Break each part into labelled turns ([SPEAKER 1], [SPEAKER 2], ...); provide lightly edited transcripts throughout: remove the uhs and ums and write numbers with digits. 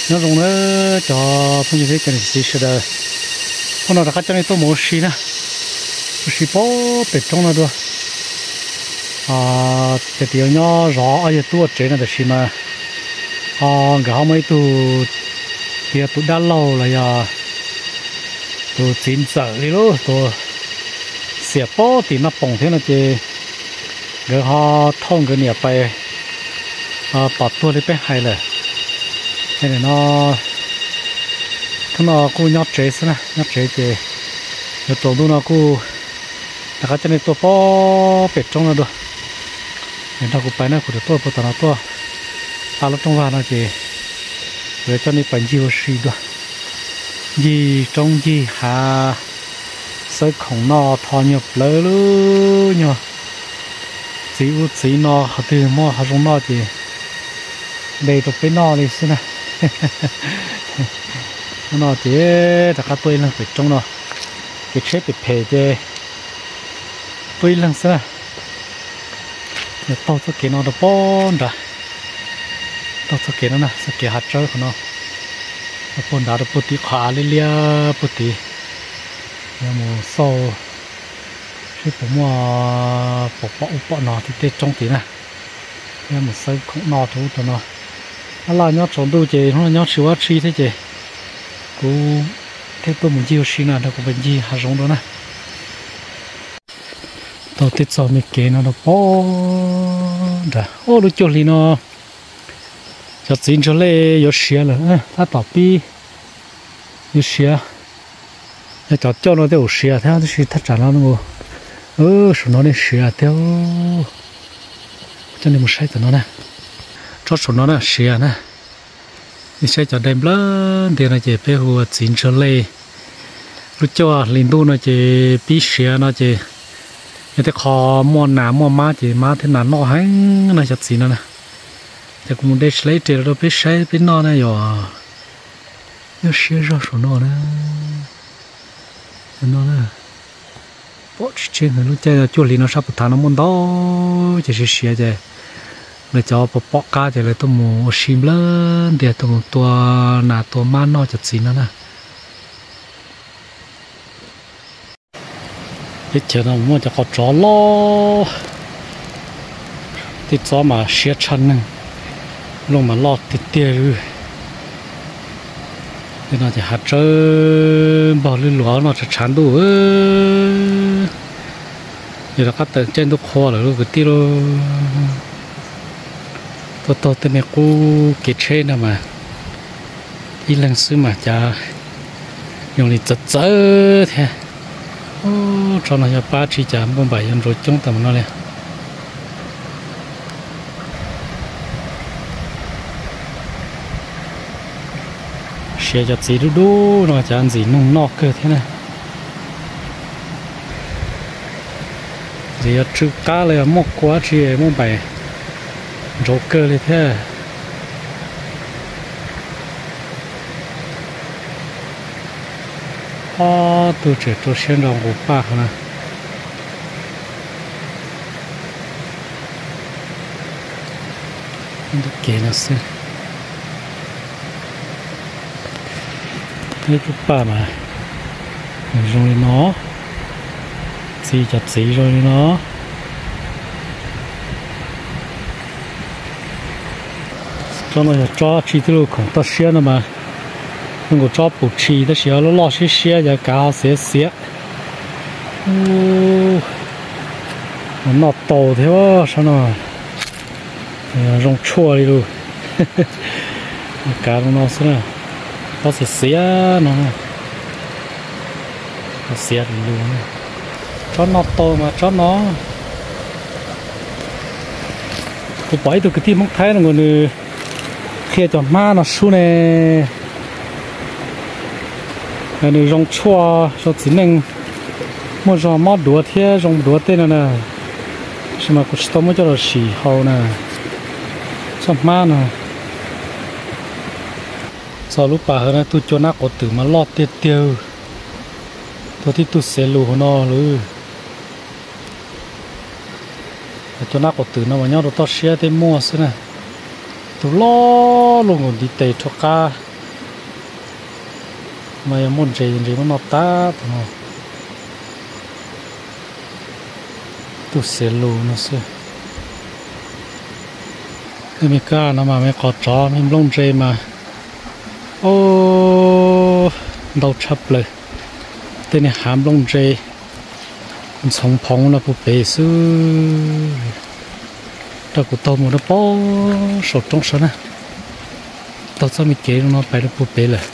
[SPEAKER 1] nó dùng nó cho phong như thế cho nên chỉ là đời hôm nào đã cắt cho nên tôi muốn xí nè xí bó bể trong nó rồi cái điều nhỏ rõ ở đây tôi chế là để xí mà cái hôm ấy tôi đã lâu là tôi chín giờ đi luôn tôi xẻ bó thì nó bông thế là chị cái họ thông cái nhà bay bỏ tôi đi bé hay là thế này nó cũng nhót chế xí nhót chế thì cái tổ nó cũng là cái cho nên tôi bó bể trong nó được người ta cũng phải nó cũng được tôi bắt nó tôi ta lúc trong vào nó chỉ để cho nên bánh nhiều xí được gì trong gì hà sợi khổng nó thò nhập lỡ luôn nhờ chỉ nó từ mua họ dùng nó thì đây được cái nó đi xem nào nó chỉ là cái tôi là phải trong nó cái chế bị phê chứ tôi lần xem nào tao cho cái nó được bón ra tao cho cái nó nè sẽ cái hạt trâu của nó bón đã được bút tí khá lia bút tí nhưng mà sau khiผมว่าbỏ nó thì tết trong tí này nhưng mà sai không nó thú tao nó là nhót trốn đu chị nó nhót chịu ăn chi thế chị cú thế tôi muốn chiêu xin là nó có bệnh gì hạt giống đó nè tao tết sau mình kể nó bỏ ra ô lúc chỗ này nó cho chín cho lê có xía rồi ta tao pi có xía cho nó đều xía theo thì thắt chặt nó luôn số nó nên xía theo cho nên một sai từ nó nè cho số nó nè xía nè đi xe cho đem lớn thì nó chỉ phải hùa chín trở lê lúc cho linh tu nó chỉ bí xía nó chỉ như thế khó mua nà mua má chỉ má thế nào nó hay nó chặt chín nó nè thì cũng để lấy tiền rồi biết xe biết nó này rồi nó xía ra số nó nè nó nè bỏ trên người lúc chơi chuột lì nó sắp thả nó muốn đó chỉ是xía chứ để cho bỏ cá thì là tôi mua sim lớn để tôi mua tua man nó chặt chín nó nè cái chuyện nó mua cho có chó lo thì chó mà xé chân nè luôn mà lo thì tiêu thì nó chỉ hạt trơn bỏ lên lúa nó sẽ chán đủ thì là các tầng trên nó khó là luôn cái tiêu tôi tên này cô kết chế nào mà đi lần xưa mà cha dùng đi chật chớ thế cho nó cho ba chỉ trả bốn bảy ăn rồi chúng tầm nó này xe cho gì đu nó chả ăn gì nung nọ cơ thế này gì chữ cá là một quá chỉ một bảy rổ cơ này thế tôi chỉ tôi xem đồng của ba nè được kể là xem cái ba mà rồi nó xì chặt xì rồi nó cho nó cho chi tiêu không ta xé nữa mà không có cho bột chi ta xé nó lo xé giờ cả xé nó to thế quá sao nó rong chua đi luôn cả nó xí nó xé nó xé luôn cho nó to mà cho nó tôi bấy tôi cái tim không thấy là người khi cho má nó su này người rong chua cho chính mình mua cho mót đũa thế rong đũa tên này nè xem mà cũng tao mới cho nó xì hầu nè cho má nè sau lúc bà hơn tôi cho nó có từ mà lót tiêu tiêu tôi thì tôi sẽ lù nó luôn cho nó có từ nó mà nhau đồ to xe thì mua xí nè tôi lo luôn còn đi tẩy cho cá mà muốn gì mà nó ta tu sẽ lù nó sẽ cái mấy cái nó mà mấy có chó mấy lông dê mà ô đầu chậpเลยtên này hàm lông dê sống phong là phụ bể sư đó của tôi một nó bó sốt trong sân à tao sao mình kể nó phải là phụ bể rồi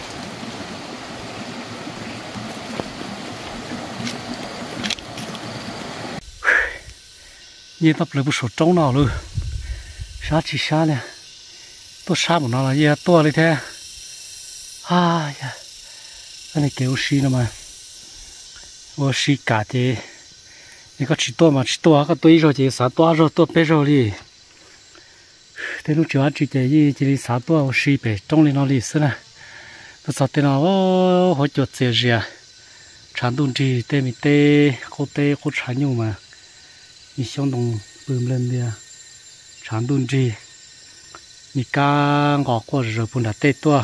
[SPEAKER 1] nhìn tập lại một số trống nào luôn sát chỉ sát nè tôi sát một nó là gì to lên thế à ya cái này kêu xí nữa mà ô xí cả thếนี่ก็chỉ to mà chỉ to cái túi rồi chỉ xả to rồi to bé rồi đi thế lúc trước chỉ để gì chỉ xả to xí bé trong lên nó đi xí nè tôi xả tên nào họ chốt xe gì à chán đun gì tê mi tê cô chán nhiều mà mi xong đồng bơm lên đi à chán đun gì mi cá ngọ qua rồi bún đã tê to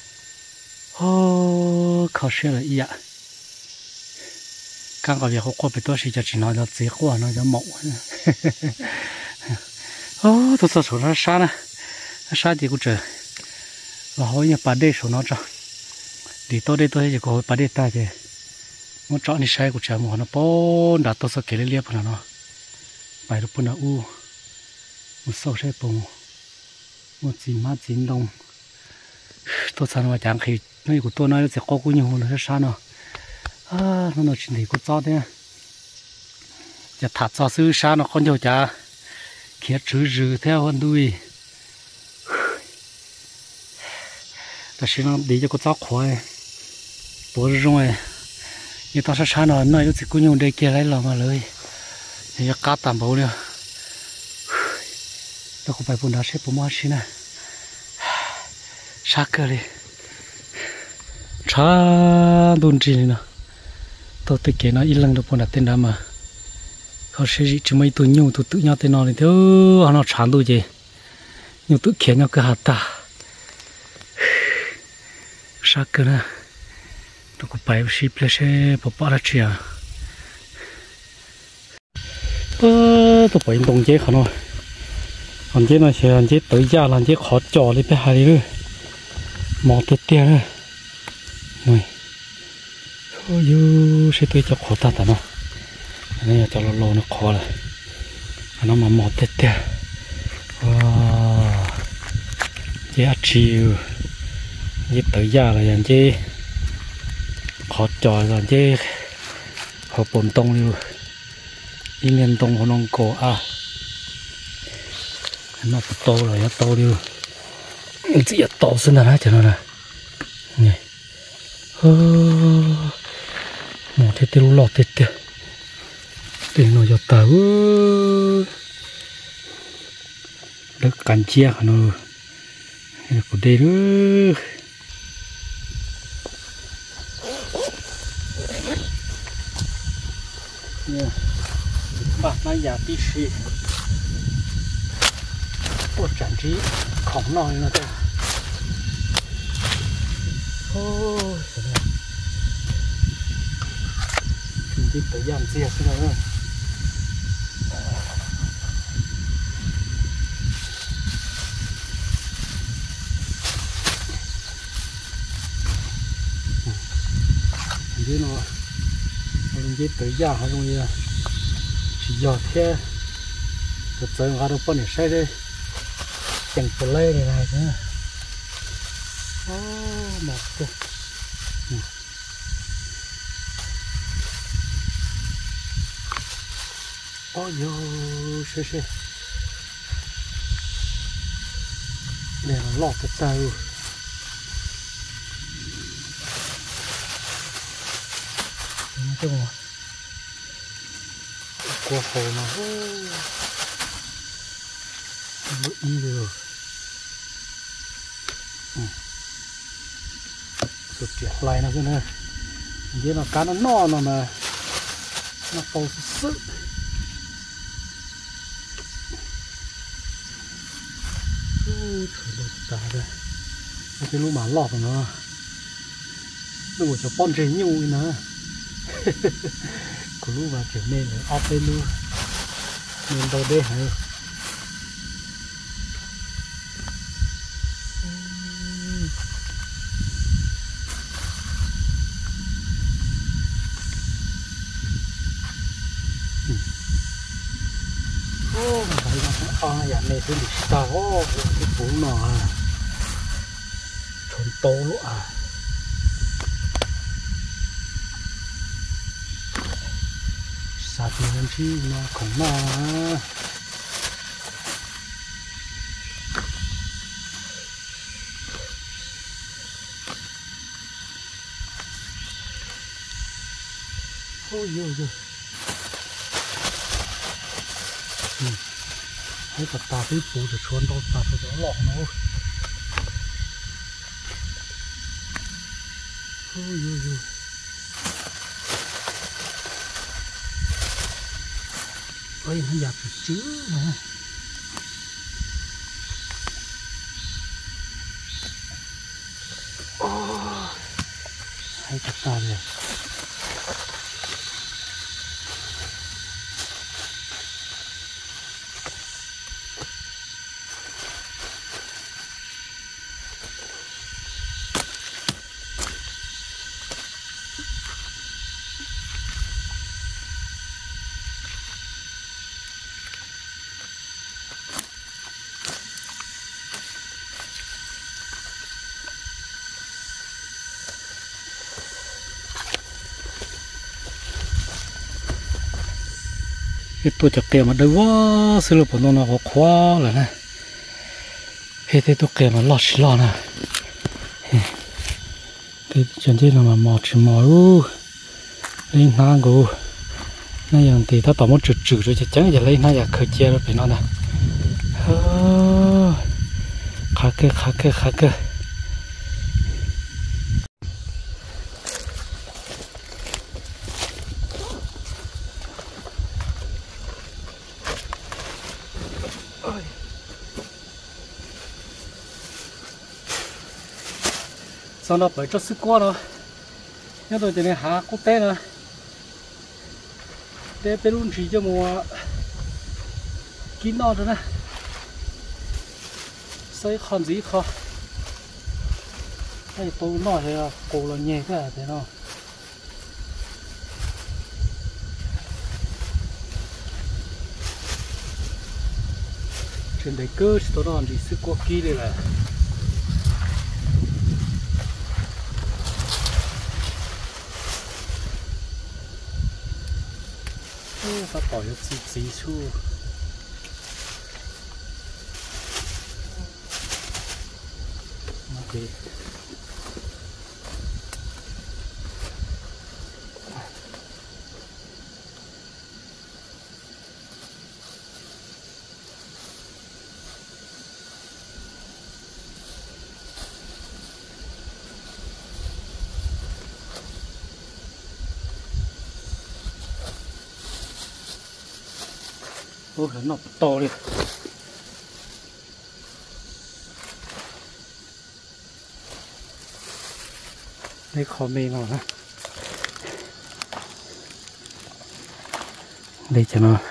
[SPEAKER 1] ô khó xe là ý ạ càng có việc qua bị tôi chỉ nói là dễ qua nóจะmộng ô tôi sợ nó xa thì cũng chờ và hỏi nhà bà đây số nó cho thì tôi đây tôi chỉ có hỏi bà đây ta chứ muốn chọn đi sai của chờ một nó bốn đã tôi sợ kể liệp nó bài lúc nào một sâu sẽ bùng một chín má chín đông tôi sao mà chẳng khi nơi của tôi nói sẽ có cũng nhiều hơn nó xa nó nó nói chuyện gì cũng cho thếจะถัดซอซื้อชาเนาะคนเดียวจะเขียดจืดๆแท้คนดุยแต่สิ่งนั้นดีจะก็จ้าควายปวดร้อยยี่ตอนชาเนาะน้อยรู้สึกกูยังได้เกี่ยไรหรอมาเลยยังกาตามเบาเลยแล้วกูไปปุ่นดาเชฟผมว่าชินะชาเกอเลยชาโดนจีนเนาะตัวตะเกียน้อยอีหลังตัวปุ่นดาเต้นดามาเขาใช้จิไม่ตัวยุ่งตัวตื่นยาเต้นนอนเลยเถอะเขาชานตัวเจยุ่งตัวเขียนยาก็หาตาสักกันนะตัวกูไปชิปเลยใช่ปะปะละเชียตัวไปตรงเจ๊เขาหน่อยอันเจ๊น่ะเชียอันเจ๊ตัวยาอันเจ๊ขอจ่อเลยไปหาเลยมองเตี้ยๆเลยหน่อยโอ้ยใช่ตัวจะขอตาแต่เนาะอันนี้จะโลๆนะคอเลยอันนั้นมาหมอเตะๆว้าเจ๊อัดชิวเจ๊ตื่นยาเลยอย่างเจ๊ขอจอยก่อนเจ๊ขอปนตรงอยู่อีเงินตรงของน้องโกอ่ะอันนั้นโตเลยนะโตอยู่จะอย่าโตขึ้นนะจ๊ะนะนี่หมอเตะๆรู้หลอกเตะtiền nó giọt tàu đất cành chia nó của đây nữa bạn nói giả tí xì bộ trạng trí khổng nòi nó ta ô đi tới giảm chia xin lỗi nó mình chỉ tự ra họ không gì chỉ giờ thế từ từ họ đâu có để xây đây chẳng có lê này nữa một cái ôi yo xe để nó lọt cái tay chung qua hồ mà bự y rồi sụt chẹt lại nó cái này vậy là cá nó no mà nó to sức thổi lột cả đây cái lũ mà lọt của nó Đừng cho con chơi nhiều nữa. Cô lúc vào trở nên là ốp lên luôn. Nên đâu đây hả? Ô, mà thấy nó dạ này tôi bị tao cái phố nọ à. Trốn tố luôn à. Sao thì nên chi nó không mà. Ôi dồi dồi. Hãy tập ta với bố để trốn đâu ta phải đỡ lọ nó. Ôi dồi dồi. Ôi nó dạp được chứ mà. Hãy tập ta rồi. Cái tôi chặt kèm mà đâu quá xưa lúc nó có khóa là nè hết thế tôi kèm mà lọt xí lọt nè cái chuyện gì là mà mò chỉ mò lên ngang go nàyอย่างthìถ้าต่อมาจืดๆrồi chắc chắnจะlên này là khởi chia rồi phải nó nè khá cơ sau đó phải cho sức quá rồi nhớ tôi chỉ nên hạ cốt té nữa té bé luôn chỉ cho mùa kín nó rồi nè xây khăn gì khó đây tôi nói thì cổ là nhẹ thế thế nào trên đây cơ tôi nói thì sức quá kỹ đây là ta bỏ cho tí chu ok ôi nó to đi đây khó mê nào hả đây cho nó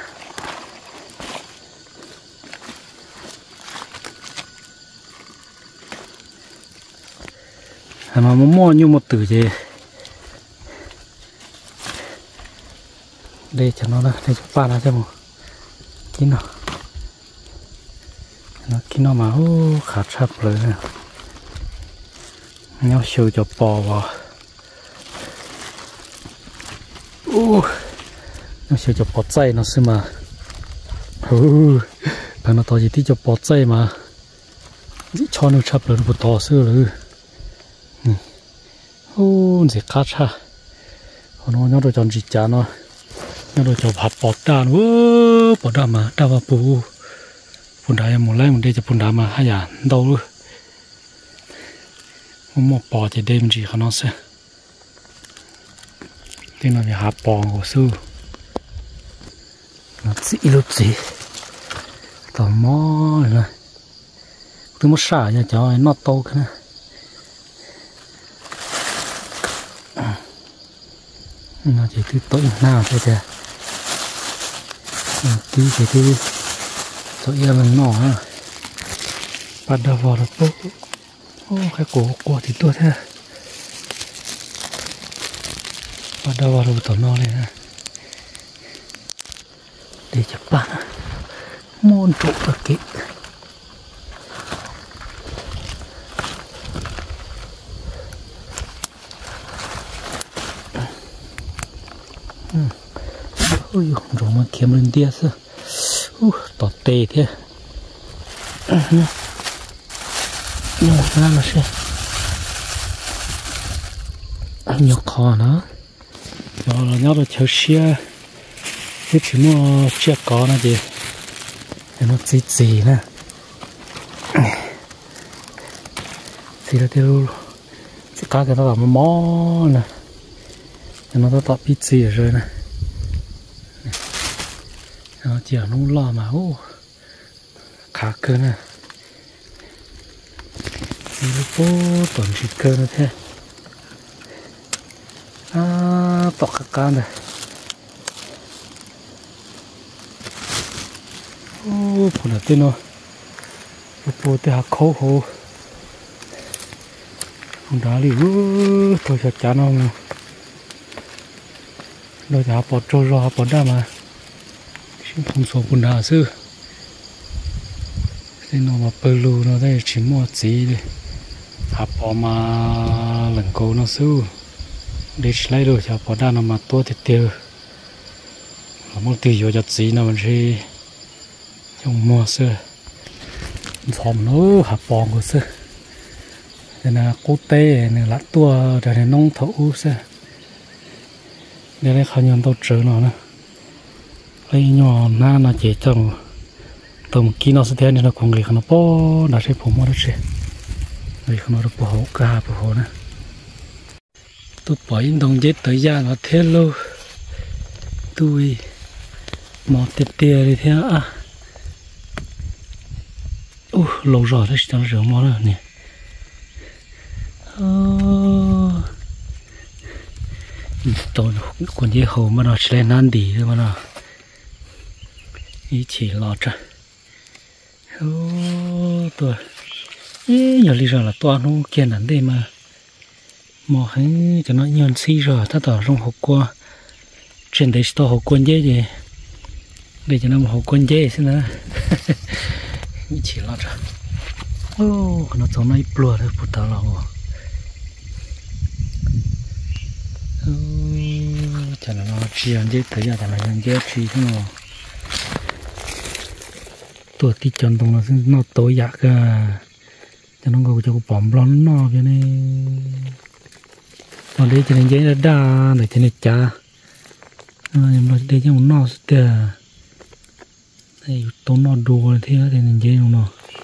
[SPEAKER 1] mà mua như một từ gì đây cho nó đây cho ba là cho một kín nó kín nó mà khá chặt rồi nè nhau siêu cho bò vào nó siêu cho bò chay nó xí mà thằng nó to gì tí cho bò chay mà cho nó chặt rồi nó to xưa rồi gì khá chặt nó nhau rồi chọn gì chả nó nhau rồi cho hạt bò đa nữa bò đa mà đa vào bù bùn đá một lấy một đây cho bùn đá mà hay à đâu luôn một bò thì đêm gì không nó sẽ thế nào thì hạt bò của sư nó dĩ lúc gì tò mò này tôi muốn xả cho nó to cái này nó chỉ thứ tối nào thôi kìa tí thì tối mình nọ bắt đầu vào được cái cổ của thì tốt ha bắt đầu vào được tổ no này nè để chụp bạn môn trụ thật kỹ ôi rồi mà kiếm lên tia sao tọt tê thế một ra là sẽ nhiều khó nó rồi là nhau là chờ xe cái chỉ mua xe có nó gì để nó gì nè thì là theo cá cái nó làm mó nè nó tập ít gì rồi nè nó chỉ nó lo mà khá cơ nè thì nó tuần chỉ cơ nó thế tọt các can này phụ nữ tên nó phụ tên hạt khô hồ không đá đi tôi sẽ chán không đôi chả bỏ trôi rồi bỏ ra mà không số quần đá sư thế nó mà bơ lù nó đây chỉ mua gì đi hạt bỏ mà lần cố nó sư để lấy rồi chả bỏ ra nó mà tua thì tiêu là một tiêu vô chặt gì nó mình sẽ trong mua sư phòng nó hạt bỏ của sư đây là cố tê này lá tua đây là nông thổ sư đây là khá nhiều tàu trừ nó nè lấy nhỏ na nó chỉ trong tầm kia nó sẽ thế nên là con người nó bỏ đã sẽ phồng mất rồi người nó được bỏ cả bỏ nè tôi bỏ những đồng chết tới ra nó thế lâu tôi mò tiệt tiệt đi thế lâu rồi đấy chẳng rửa mò nữa nè tôi còn dễ hồ mà nó chỉ là nan đi thôi mà nó ý chỉ lo cho tôi giờ lý do là toàn nó kia nản đây mà mò hay cho nó nhon xí rồi ta tỏ trong hộp qua trên đấy to hộp quân dễ gì để cho nó một hộp quân dễ xin nữa ý chỉ lo cho nó chỗ này plua đấy phụ tao là cho nó chi ăn dễ tới giờ là ăn dễ chi thế nào tuổi tí chọn tông nó tối dạ cả cho nó ngồi cho cái bỏng lon nó cái này nó đây cho nên dễ là đa để cho nên cha nhưng mà đây cho nó sẽ đây tố nó đùa thế thì nên dễ không nó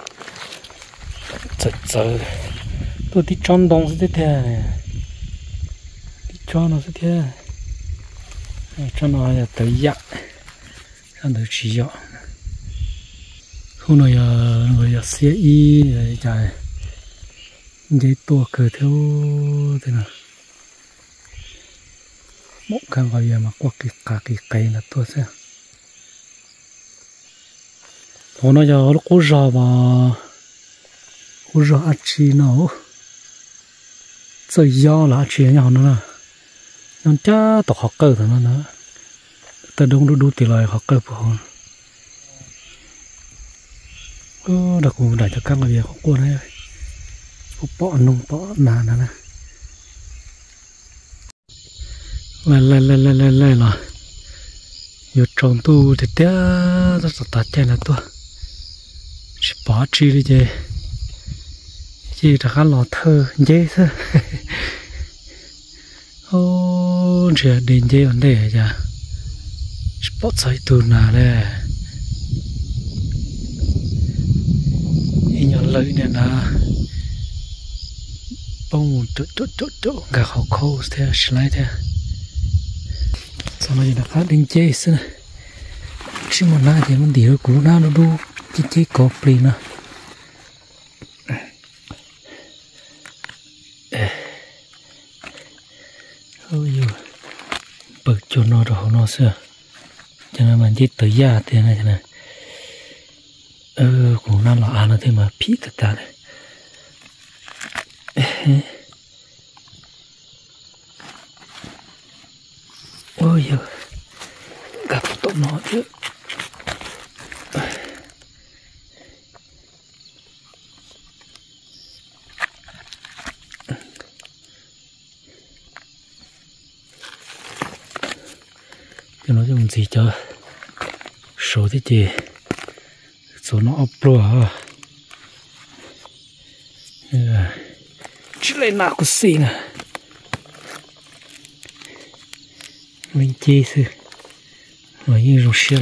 [SPEAKER 1] sợ tôi tí chọn tông sẽ thế tí chọn nó sẽ thế cho nó là tới dạ cho nó chỉ dọ hôm nay người xe y chạy dây tua cờ theo thế nào một căn gọi mà qua cả cái cây là tua xe hôm nay giờ nó cố rò vào cố rò ăn chi nào chơi do là chi nhau nữa nó chả tộc học cơ thôi nó ta đúng đủ tỷ lệ học cơ của họ đặc biệt đại cho các người học qua đây học bỏ nung bỏ nà nè lên rồi giờ trồng tu thì té rất là tạt chân là tua chỉ bỏ chi đi chứ là khá lò thơ dễ thôi chỉ đến dễ vấn đề chả chỉ bỏ sai tu nà đây nhỏ lợi này là bông chỗ gà khẩu khô theo slide theo sau này là khá đến chế xưa chứ mà na thì mình đi rồi cũng na nó đu chế có plei nữa ôi chỗ nó đồ nó xưa cho nên mình chỉ tới nhà thế này cho nên cũng năng là ăn nó thêm mà phí tất cả này ôi giờ gặp tụi nó chứ cho nó dùng gì cho số thế chị số nó upload à chỉ lấy nào có gì nè mình chơi sư rồi như rong xe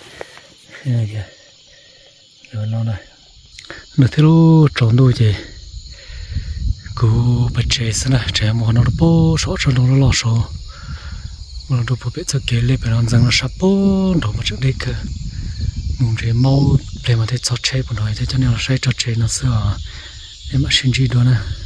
[SPEAKER 1] rồi nó này nó thấy lúc trốn đôi chị cứ bật chế xem nè chế một nó bố số cho nó lo số mà đồ bộ biết cho kể lên phải nói rằng nó sắp bố đồ mà trước đây cơ muốn chế mau để mà thấy cho chế một hồi thế cho nên là sai cho chế nó xưa để mà xin gì đó nè